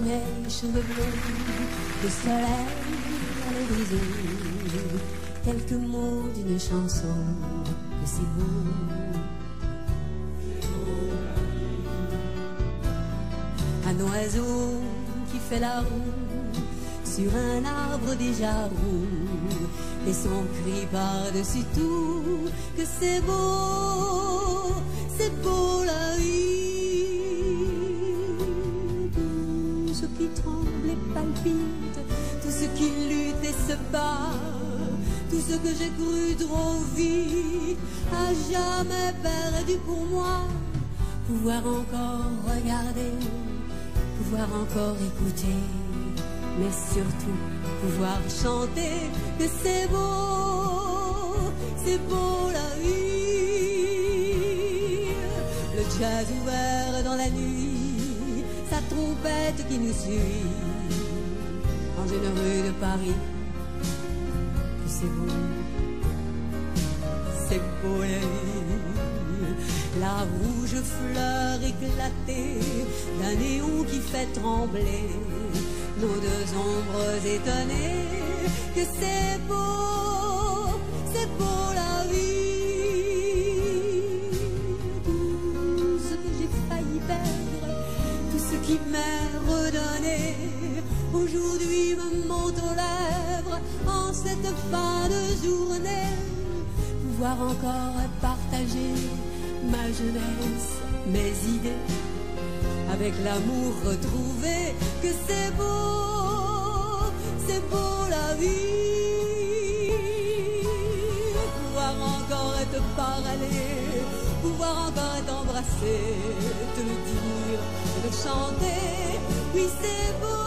mes cheveux bleus, le soleil à l'horizon, quelques mots d'une chanson que c'est beau. Un oiseau qui fait la roue sur un arbre déjà roux, et son cri par-dessus tout, que c'est beau la vie. Tout ce qui tremble et palpite, tout ce qui lutte et se bat, tout ce que j'ai cru trop vite, à jamais perdu pour moi. Pouvoir encore regarder, pouvoir encore écouter, mais surtout pouvoir chanter que c'est beau la vie. Le jazz ouvert dans la nuit, sa trompette qui nous suit, dans une rue de Paris, que c'est beau la vie. La rouge fleur éclatée d'un néon qui fait trembler nos deux ombres étonnées, que c'est beau la vie. Tout ce que j'ai failli perdre, tout ce qui m'est redonné, aujourd'hui me monte aux lèvres en cette fin de journée. Pouvoir encore partager ma jeunesse, mes idées, avec l'amour retrouvé, que c'est beau la vie. Pouvoir encore te parler, pouvoir encore t'embrasser, te le dire, te le chanter, oui c'est beau.